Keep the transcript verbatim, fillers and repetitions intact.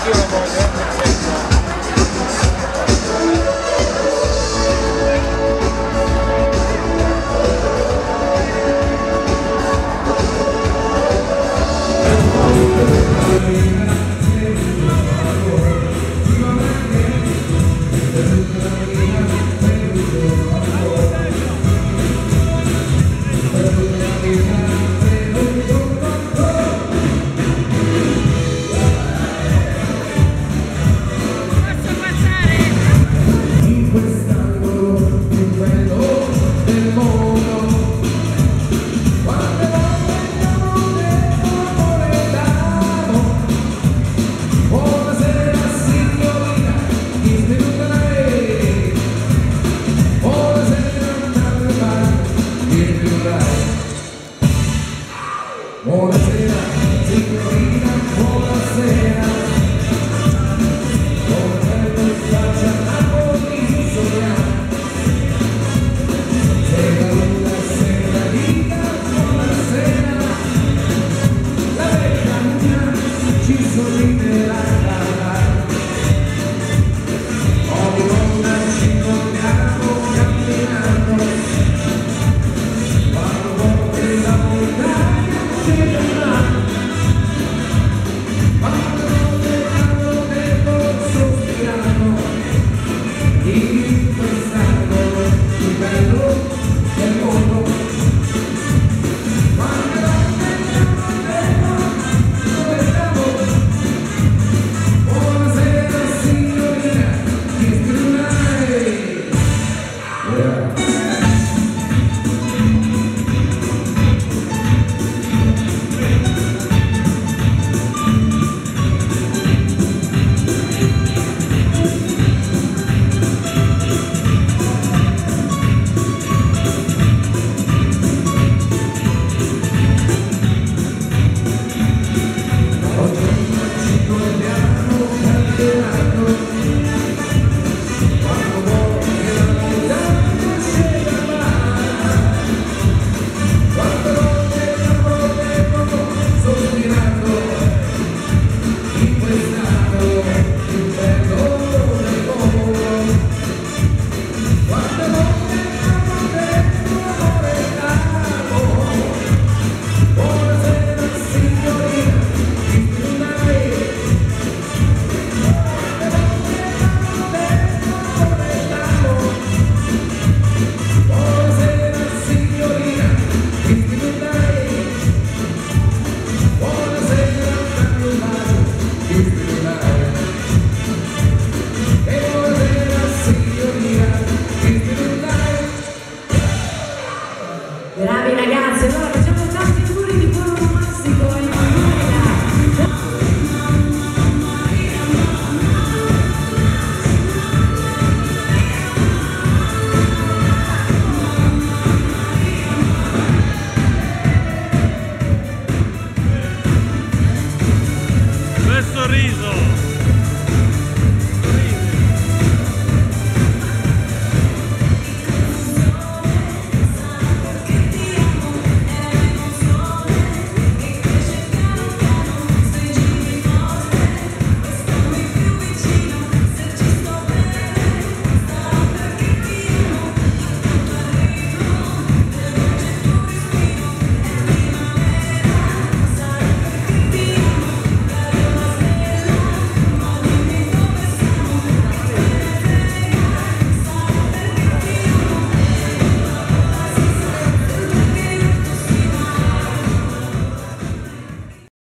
Io lo voglio, perfetto. Buonasera, signorina, buonasera. Come bello faccia a voi sognare. Se la luna se la dica, buonasera. La vecchia luna ci sorriderà. Ogni volta ci incontriamo camminando. Quando vuoi la montagna bravi ragazzi, allora facciamo tanti auguri di buon onomastico a Emanuela. Bel sorriso!